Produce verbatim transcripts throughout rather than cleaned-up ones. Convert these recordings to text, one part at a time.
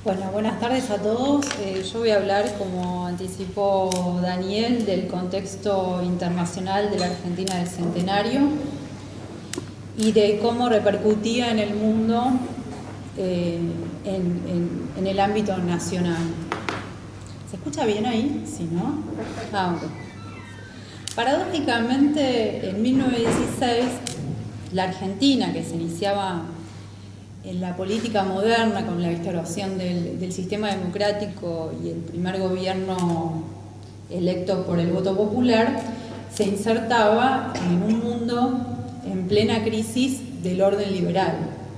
Bueno, buenas tardes a todos. Eh, yo voy a hablar, como anticipó Daniel, del contexto internacional de la Argentina del Centenario y de cómo repercutía en el mundo eh, en, en, en el ámbito nacional. ¿Se escucha bien ahí? Sí, ¿no? Ah, ok. Paradójicamente, en mil novecientos dieciséis, la Argentina, que se iniciaba en la política moderna con la instauración del, del sistema democrático y el primer gobierno electo por el voto popular, se insertaba en un mundo en plena crisis del orden liberal.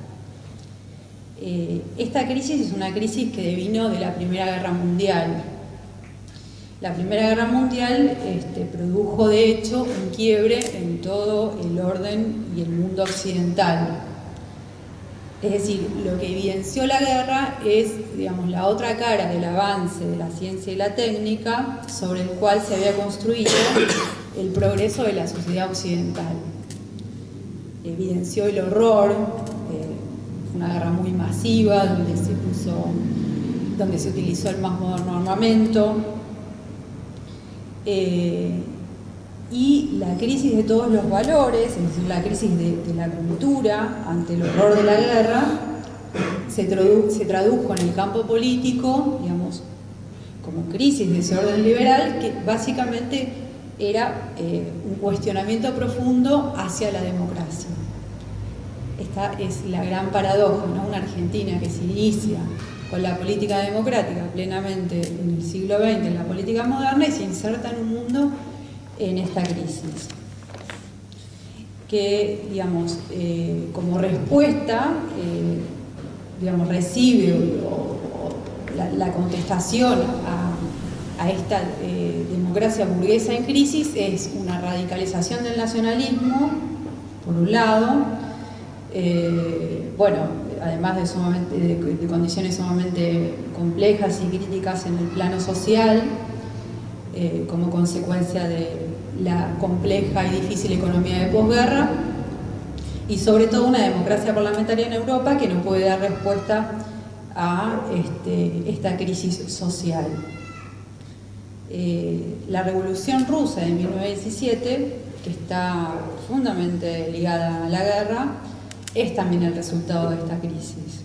Eh, esta crisis es una crisis que devino de la Primera Guerra Mundial. La Primera Guerra Mundial este, produjo de hecho un quiebre en todo el orden y el mundo occidental. Es decir, lo que evidenció la guerra es, digamos, la otra cara del avance de la ciencia y la técnica sobre el cual se había construido el progreso de la sociedad occidental. Evidenció el horror, eh, una guerra muy masiva donde se puso, donde se utilizó el más moderno armamento, eh, y la crisis de todos los valores, es decir, la crisis de, de la cultura ante el horror de la guerra, se, tradu se tradujo en el campo político, digamos, como crisis de ese orden liberal, que básicamente era eh, un cuestionamiento profundo hacia la democracia. Esta es la gran paradoja, ¿no? Una Argentina que se inicia con la política democrática plenamente en el siglo veinte, en la política moderna, y se inserta en un mundo en esta crisis, que, digamos, eh, como respuesta, eh, digamos, recibe o, o la, la contestación a, a esta eh, democracia burguesa en crisis es una radicalización del nacionalismo, por un lado, eh, bueno, además de, sumamente, de, de condiciones sumamente complejas y críticas en el plano social, Eh, como consecuencia de la compleja y difícil economía de posguerra, y sobre todo una democracia parlamentaria en Europa que no puede dar respuesta a este, esta crisis social. Eh, la Revolución Rusa de mil novecientos diecisiete, que está profundamente ligada a la guerra, es también el resultado de esta crisis.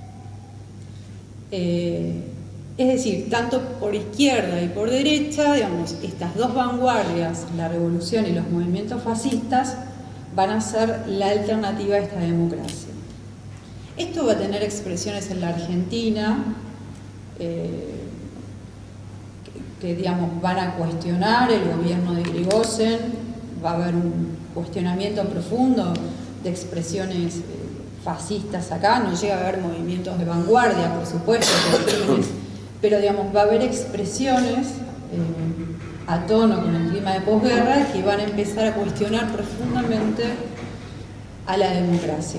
Eh, Es decir, tanto por izquierda y por derecha, digamos, estas dos vanguardias, la revolución y los movimientos fascistas, van a ser la alternativa a esta democracia. Esto va a tener expresiones en la Argentina, eh, que, que, digamos, van a cuestionar el gobierno de Irigoyen, va a haber un cuestionamiento profundo de expresiones eh, fascistas acá, no llega a haber movimientos de vanguardia, por supuesto, pero, digamos, va a haber expresiones eh, a tono con el clima de posguerra que van a empezar a cuestionar profundamente a la democracia.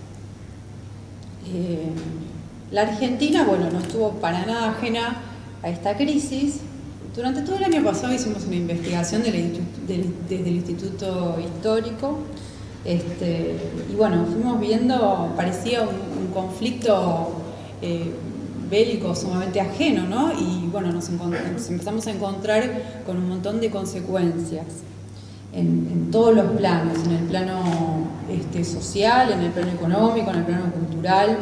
Eh, la Argentina, bueno, no estuvo para nada ajena a esta crisis. Durante todo el año pasado hicimos una investigación del, del, desde el Instituto Histórico, este, y bueno, fuimos viendo, parecía un, un conflicto eh, bélico sumamente ajeno, ¿no? Y bueno, nos, nos empezamos a encontrar con un montón de consecuencias en, en todos los planos, en el plano este, social, en el plano económico, en el plano cultural.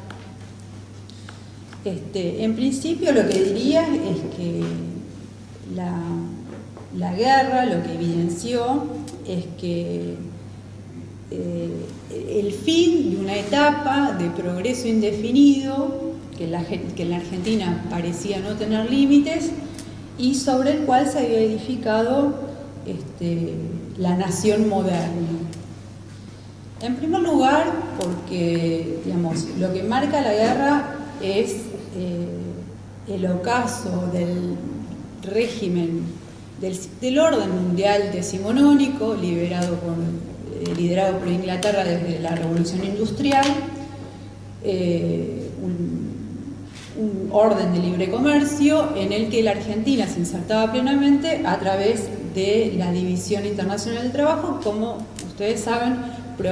Este, en principio lo que diría es que la, la guerra lo que evidenció es que eh, el fin de una etapa de progreso indefinido que la, que en la Argentina parecía no tener límites y sobre el cual se había edificado este, la nación moderna. En primer lugar, porque, digamos, lo que marca la guerra es eh, el ocaso del régimen, del, del orden mundial decimonónico, liberado por, eh, liderado por Inglaterra desde la Revolución Industrial, eh, un, un orden de libre comercio en el que la Argentina se insertaba plenamente a través de la División Internacional del Trabajo, como ustedes saben,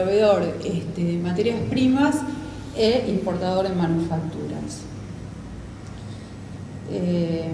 proveedor este, de materias primas e importador en manufacturas. Eh,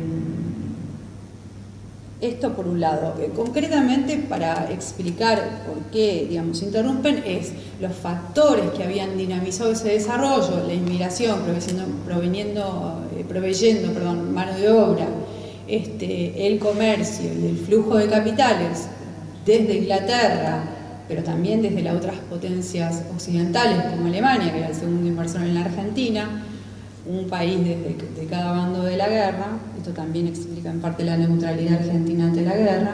esto por un lado. Eh, concretamente, para explicar por qué, digamos, interrumpen, es los factores que habían dinamizado ese desarrollo, la inmigración proveyendo, proveniendo, eh, proveyendo perdón, mano de obra, este, el comercio y el flujo de capitales desde Inglaterra, pero también desde las otras potencias occidentales como Alemania, que era el segundo inversor en la Argentina, un país de, de, de cada bando de la guerra. Esto también explica en parte la neutralidad argentina ante la guerra.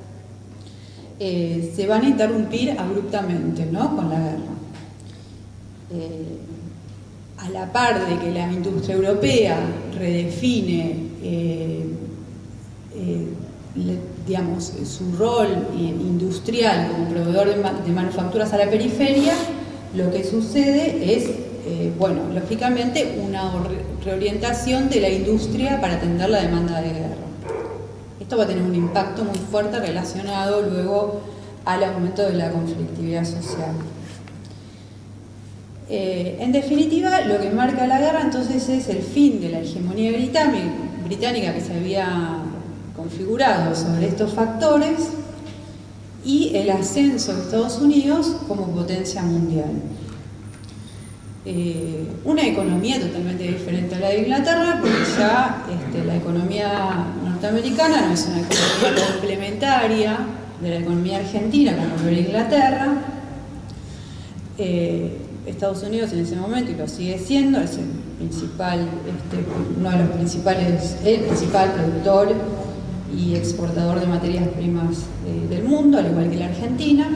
Eh, se van a interrumpir abruptamente, ¿no?, con la guerra. Eh, a la par de que la industria europea redefine eh, eh, le, digamos, su rol industrial como proveedor de, ma de manufacturas a la periferia, lo que sucede es Eh, bueno, lógicamente una reorientación de la industria para atender la demanda de guerra. Esto va a tener un impacto muy fuerte relacionado luego al aumento de la conflictividad social. Eh, en definitiva, lo que marca la guerra entonces es el fin de la hegemonía británica que se había configurado sobre estos factores y el ascenso de Estados Unidos como potencia mundial. Eh, una economía totalmente diferente a la de Inglaterra, porque ya este, la economía norteamericana no es una economía complementaria de la economía argentina como lo era Inglaterra. Eh, Estados Unidos en ese momento, y lo sigue siendo, es el principal, este, uno de los principales, el principal productor y exportador de materias primas eh, del mundo, al igual que la Argentina.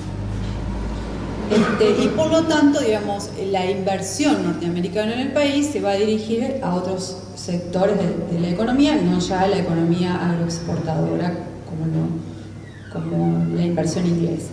Este, y por lo tanto, digamos, la inversión norteamericana en el país se va a dirigir a otros sectores de, de la economía, no ya a la economía agroexportadora como, lo, como la inversión inglesa.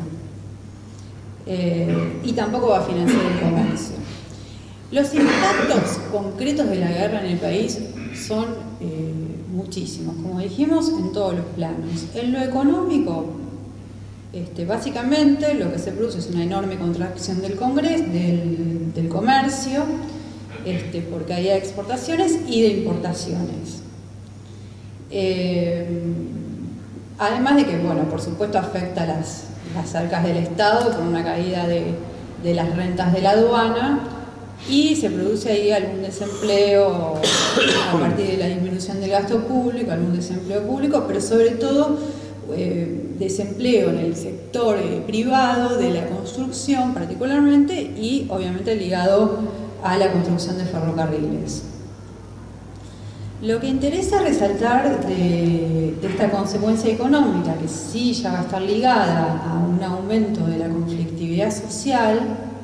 Eh, y tampoco va a financiar el comercio. Los impactos concretos de la guerra en el país son eh, muchísimos, como dijimos, en todos los planos. En lo económico, Este, básicamente lo que se produce es una enorme contracción del, congreso, del, del comercio, este, por caída de exportaciones y de importaciones. Eh, además de que, bueno, por supuesto afecta las, las arcas del Estado con una caída de, de las rentas de la aduana, y se produce ahí algún desempleo a partir de la disminución del gasto público, algún desempleo público, pero sobre todo Eh, desempleo en el sector eh, privado de la construcción particularmente, y obviamente ligado a la construcción de ferrocarriles. Lo que interesa resaltar de, de esta consecuencia económica, que sí ya va a estar ligada a un aumento de la conflictividad social,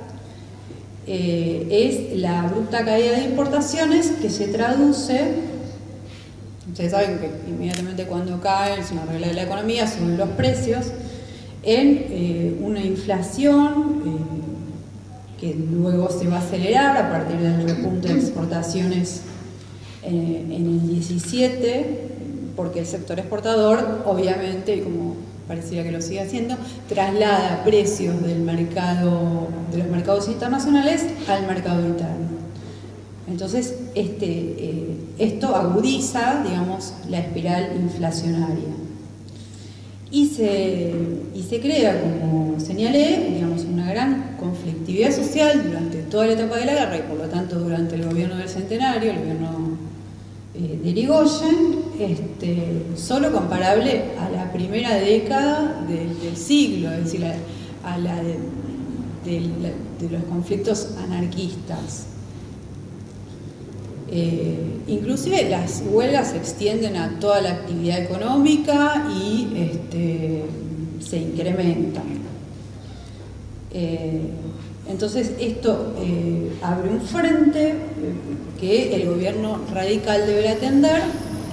eh, es la abrupta caída de importaciones, que se traduce, ustedes saben que inmediatamente cuando cae, es una regla de la economía, suben los precios, en eh, una inflación eh, que luego se va a acelerar a partir del repunte de exportaciones eh, en el diecisiete, porque el sector exportador, obviamente, y como pareciera que lo sigue haciendo, traslada precios del mercado, de los mercados internacionales al mercado interno. Entonces, este, eh, esto agudiza, digamos, la espiral inflacionaria. Y se, y se crea, como señalé, digamos, una gran conflictividad social durante toda la etapa de la guerra, y por lo tanto durante el gobierno del Centenario, el gobierno eh, de Irigoyen, este, solo comparable a la primera década del, del siglo, es decir, a, a la de, de, de los conflictos anarquistas. Eh, inclusive las huelgas se extienden a toda la actividad económica y este, se incrementan. Eh, entonces esto eh, abre un frente eh, que el gobierno radical deberá atender,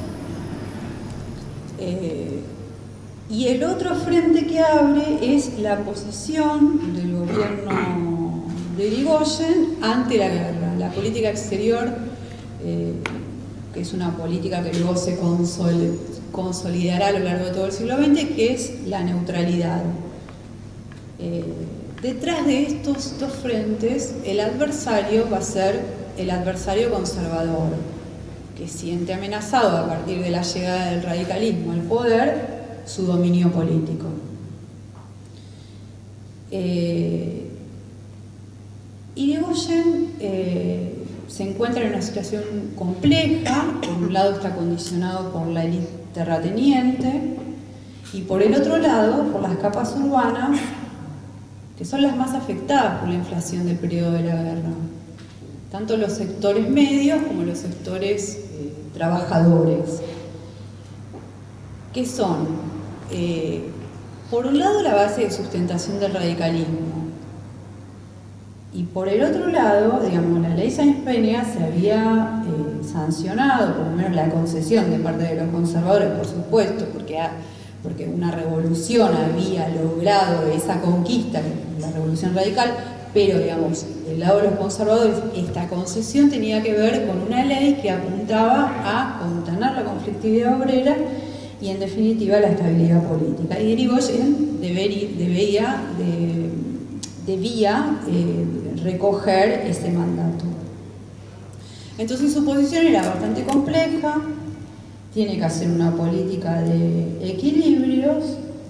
eh, y el otro frente que abre es la posición del gobierno de Irigoyen ante la guerra, la política exterior, Eh, que es una política que luego se consol consolidará a lo largo de todo el siglo veinte, que es la neutralidad. Eh, detrás de estos dos frentes, el adversario va a ser el adversario conservador, que siente amenazado a partir de la llegada del radicalismo al poder su dominio político. Eh, Irigoyen eh, se encuentra en una situación compleja. Por un lado está condicionado por la élite terrateniente y por el otro lado por las capas urbanas, que son las más afectadas por la inflación del periodo de la guerra, tanto los sectores medios como los sectores eh, trabajadores, que son, eh, por un lado, la base de sustentación del radicalismo, y por el otro lado, digamos, la ley Sáenz Peña se había eh, sancionado, por lo menos la concesión de parte de los conservadores, por supuesto, porque, ha, porque una revolución había logrado esa conquista, la revolución radical, pero, digamos, del lado de los conservadores, esta concesión tenía que ver con una ley que apuntaba a contener la conflictividad obrera y, en definitiva, la estabilidad política. Y Irigoyen debería, debía, de, debía eh, recoger ese mandato. Entonces su posición era bastante compleja, tiene que hacer una política de equilibrios,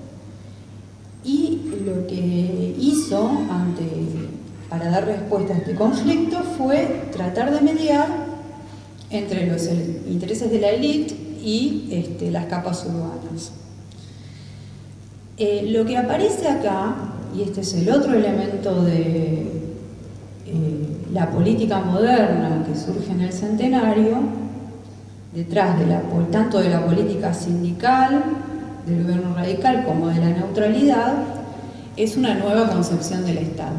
y lo que hizo ante, para dar respuesta a este conflicto fue tratar de mediar entre los intereses de la élite y este, las capas urbanas. Eh, lo que aparece acá, y este es el otro elemento de eh, la política moderna que surge en el centenario, detrás de la, tanto de la política sindical, del gobierno radical, como de la neutralidad, es una nueva concepción del Estado.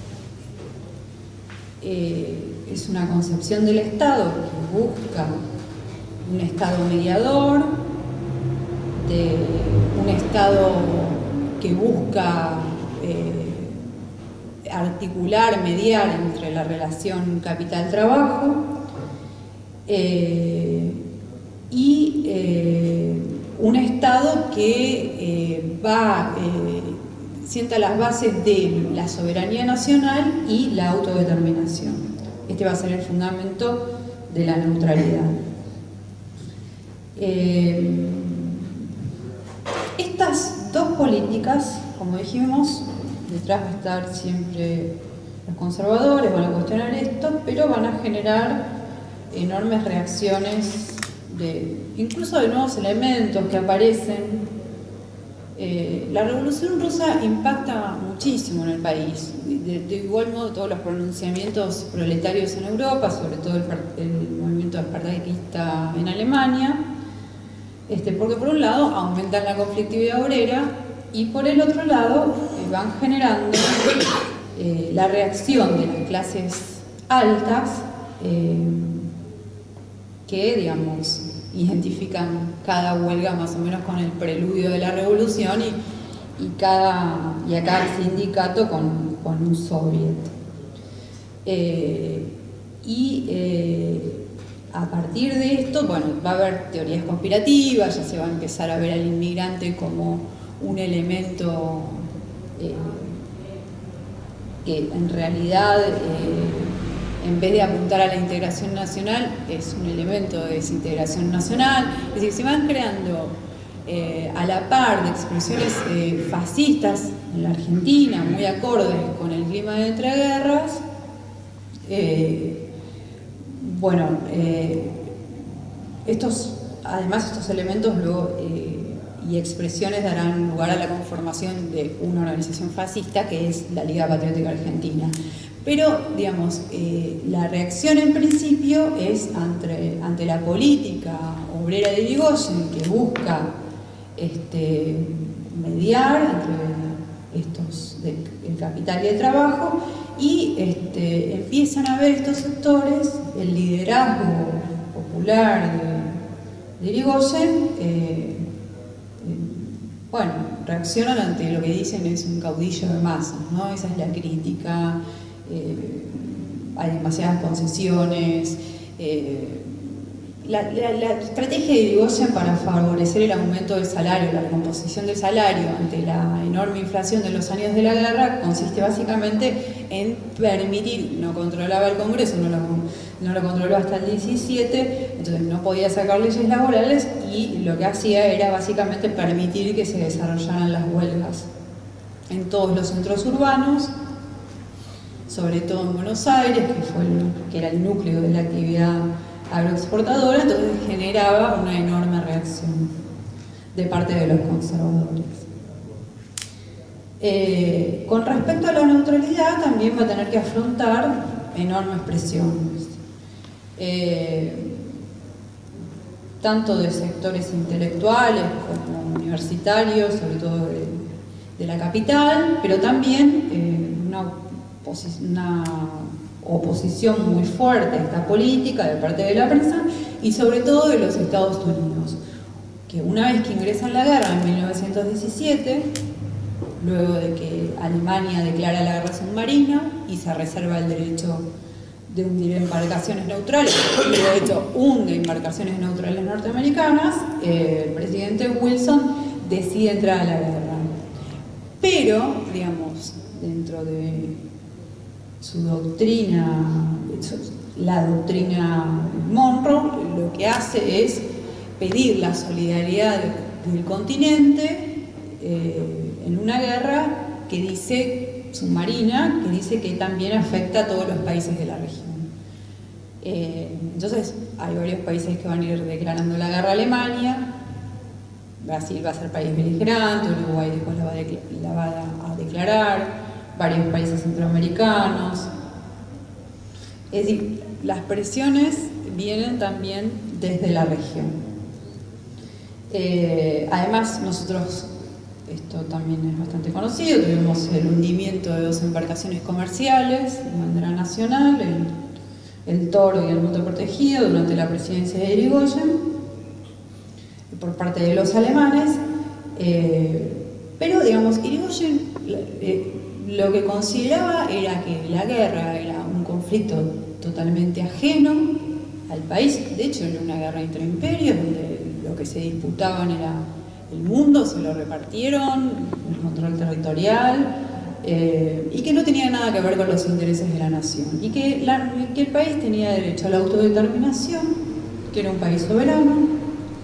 Eh, es una concepción del Estado que busca un Estado mediador, de un Estado que busca eh, articular, mediar entre la relación capital-trabajo, eh, y eh, un Estado que eh, va, eh, sienta las bases de la soberanía nacional y la autodeterminación. Este va a ser el fundamento de la neutralidad. Eh, estas dos políticas, como dijimos, detrás va a estar siempre los conservadores, van a cuestionar esto, pero van a generar enormes reacciones, de, incluso de nuevos elementos que aparecen. Eh, la Revolución Rusa impacta muchísimo en el país, de, de igual modo todos los pronunciamientos proletarios en Europa, sobre todo el, el movimiento espartaquista en Alemania, este, porque por un lado aumentan la conflictividad obrera y por el otro lado eh, van generando eh, la reacción de las clases altas, eh, que, digamos, identifican cada huelga más o menos con el preludio de la revolución y, y, cada, y a cada sindicato con, con un soviet. Eh, y eh, a partir de esto, bueno, va a haber teorías conspirativas, ya se va a empezar a ver al inmigrante como un elemento eh, que en realidad, eh, en vez de apuntar a la integración nacional, es un elemento de desintegración nacional. Es decir, se van creando eh, a la par de expresiones eh, fascistas en la Argentina, muy acordes con el clima de entreguerras. Eh, bueno, eh, estos, además estos elementos luego, eh, y expresiones darán lugar a la conformación de una organización fascista que es la Liga Patriótica Argentina. Pero, digamos, eh, la reacción en principio es ante, ante la política obrera de Irigoyen, que busca este, mediar entre estos, de, el capital y el trabajo, y este, empiezan a ver estos sectores el liderazgo popular de, de Irigoyen, eh, eh, bueno, reaccionan ante lo que dicen es un caudillo de masas, ¿no? Esa es la crítica. Eh, hay demasiadas concesiones. Eh, la, la, la estrategia de Irigoyen para favorecer el aumento del salario, la recomposición del salario ante la enorme inflación de los años de la guerra, consiste básicamente en permitir, no controlaba el Congreso, no lo, no lo controló hasta el diecisiete, entonces no podía sacar leyes laborales y lo que hacía era básicamente permitir que se desarrollaran las huelgas en todos los centros urbanos, sobre todo en Buenos Aires, que, fue el, que era el núcleo de la actividad agroexportadora, entonces generaba una enorme reacción de parte de los conservadores. Eh, con respecto a la neutralidad, también va a tener que afrontar enormes presiones, eh, tanto de sectores intelectuales como universitarios, sobre todo de, de la capital, pero también eh, una, oposi una oposición muy fuerte a esta política de parte de la prensa y sobre todo de los Estados Unidos, que una vez que ingresa en la guerra en mil novecientos diecisiete, luego de que Alemania declara la guerra submarina y se reserva el derecho de hundir embarcaciones neutrales, y de hecho hunde embarcaciones neutrales norteamericanas, eh, el presidente Wilson decide entrar a la guerra. Pero, digamos, dentro de su doctrina, la doctrina Monroe, lo que hace es pedir la solidaridad del continente eh, en una guerra que dice, submarina, que dice que también afecta a todos los países de la región. Eh, entonces, hay varios países que van a ir declarando la guerra a Alemania, Brasil va a ser país beligerante, Uruguay después la va, la va a declarar, varios países centroamericanos. Es decir, las presiones vienen también desde la región. Eh, además, nosotros, esto también es bastante conocido, tuvimos el hundimiento de dos embarcaciones comerciales de bandera nacional, el, el Toro y el Monte Protegido, durante la presidencia de Irigoyen, por parte de los alemanes, eh, pero digamos, Irigoyen eh, lo que consideraba era que la guerra era un conflicto totalmente ajeno al país. De hecho, era una guerra entre imperios donde lo que se disputaban era el mundo, se lo repartieron, el control territorial, eh, y que no tenía nada que ver con los intereses de la nación, y que, la, que el país tenía derecho a la autodeterminación, que era un país soberano.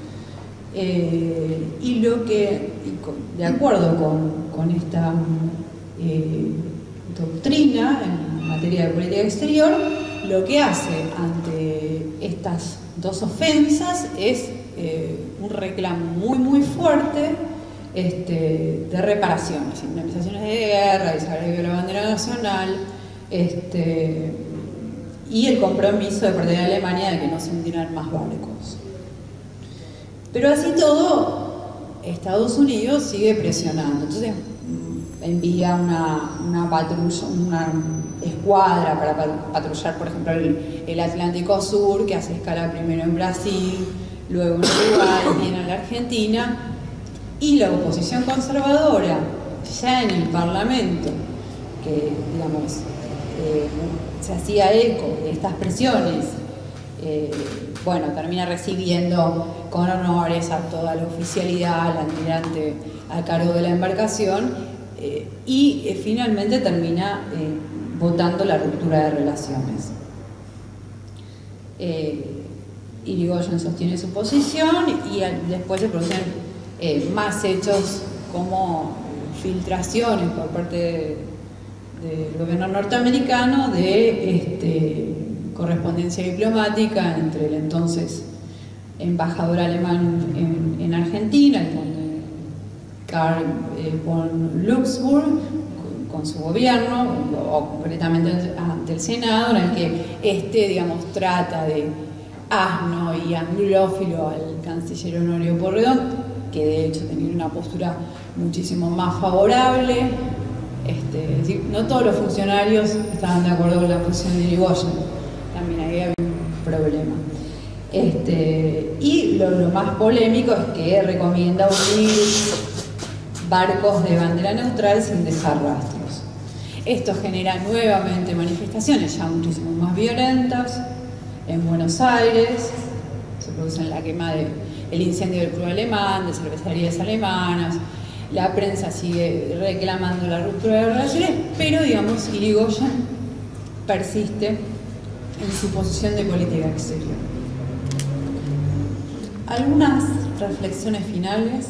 Eh, y lo que, de acuerdo con, con esta eh, doctrina en materia de política exterior, lo que hace ante estas dos ofensas es eh, un reclamo muy muy fuerte este, de reparaciones, indemnizaciones de guerra, desarraigo de la bandera nacional, este, y el compromiso de parte de Alemania de que no se hundieran más barcos. Pero así todo, Estados Unidos sigue presionando. Entonces envía una, una patrulla, una escuadra para patrullar, por ejemplo, el, el Atlántico Sur, que hace escala primero en Brasil, luego en Uruguay, viene a la Argentina, y la oposición conservadora, ya en el Parlamento, que digamos eh, se hacía eco de estas presiones, eh, bueno, termina recibiendo con honores a toda la oficialidad, al almirante a cargo de la embarcación, eh, y eh, finalmente termina eh, votando la ruptura de relaciones. Eh, Irigoyen sostiene su posición y al, después se producen eh, más hechos como filtraciones por parte de, del gobierno norteamericano de este, correspondencia diplomática entre el entonces embajador alemán en, en Argentina, el conde Karl eh, von Luxburg, con, con su gobierno, o concretamente ante el Senado, en el que este, digamos, trata de asno y anglófilo al canciller Honorio Porredón, que de hecho tenía una postura muchísimo más favorable. Este, es decir, no todos los funcionarios estaban de acuerdo con la posición de Irigoyen, también ahí había un problema. Este, y lo, lo más polémico es que recomienda unir barcos de bandera neutral sin dejar rastros. Esto genera nuevamente manifestaciones ya muchísimo más violentas en Buenos Aires. Se produce la quema del incendio del club alemán, de cervecerías alemanas, la prensa sigue reclamando la ruptura de relaciones, pero digamos Irigoyen persiste en su posición de política exterior. Algunas reflexiones finales.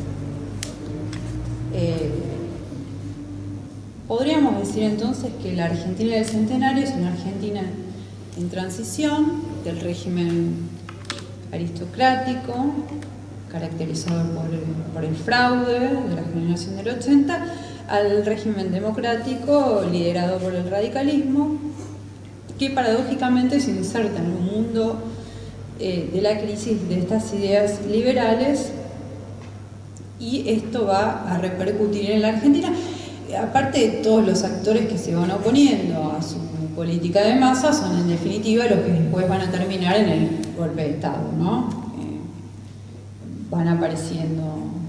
Eh, podríamos decir entonces que la Argentina del Centenario es una Argentina en transición del régimen aristocrático, caracterizado por el, por el fraude de la generación del ochenta, al régimen democrático liderado por el radicalismo, que paradójicamente se inserta en un mundo eh, de la crisis de estas ideas liberales, y esto va a repercutir en la Argentina, aparte de todos los actores que se van oponiendo a su política de masa, son en definitiva los que después van a terminar en el golpe de Estado, ¿no? Eh, van apareciendo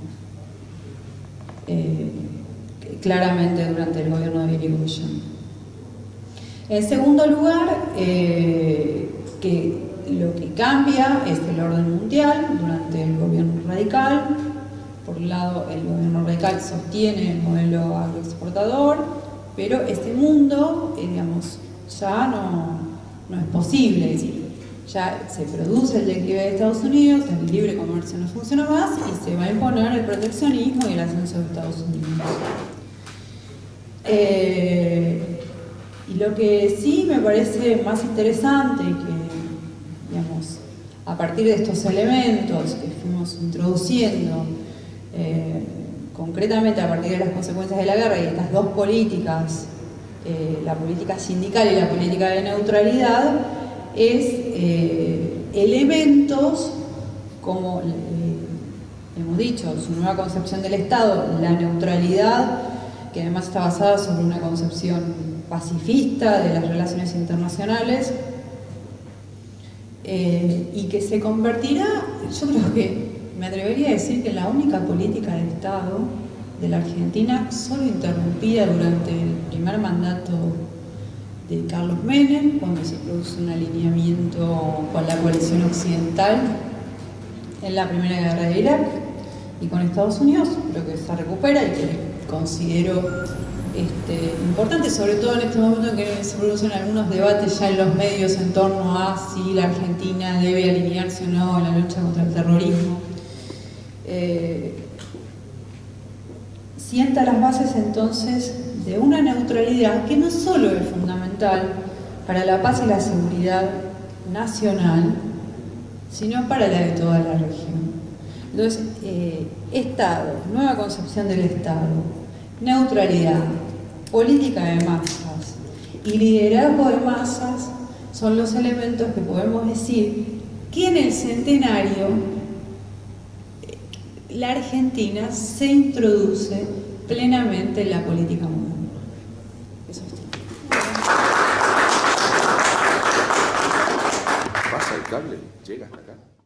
eh, claramente durante el gobierno de Irigoyen. En segundo lugar, eh, que lo que cambia es el orden mundial durante el gobierno radical. Por un lado, el gobierno radical sostiene el modelo agroexportador, pero este mundo, eh, digamos, ya no, no es posible. Es decir, ya se produce el declive de Estados Unidos, el libre comercio no funciona más y se va a imponer el proteccionismo y el ascenso de Estados Unidos. Eh, y lo que sí me parece más interesante, que, digamos, a partir de estos elementos que fuimos introduciendo, Eh, concretamente a partir de las consecuencias de la guerra y estas dos políticas, eh, la política sindical y la política de neutralidad, es eh, elementos como, eh, hemos dicho, su nueva concepción del Estado, la neutralidad, que además está basada sobre una concepción pacifista de las relaciones internacionales, eh, y que se convertirá, yo creo que me atrevería a decir que la única política de Estado de la Argentina, solo interrumpida durante el primer mandato de Carlos Menem, cuando se produce un alineamiento con la coalición occidental en la primera guerra de Irak y con Estados Unidos, creo que se recupera y que considero este, importante, sobre todo en este momento en que se producen algunos debates ya en los medios en torno a si la Argentina debe alinearse o no en la lucha contra el terrorismo. Eh, sienta las bases entonces de una neutralidad que no solo es fundamental para la paz y la seguridad nacional, sino para la de toda la región. Entonces, eh, Estado, nueva concepción del Estado, neutralidad, política de masas y liderazgo de masas son los elementos que podemos decir que en el centenario la Argentina se introduce plenamente en la política mundial. Eso es todo. Pasa el cable, llega hasta acá.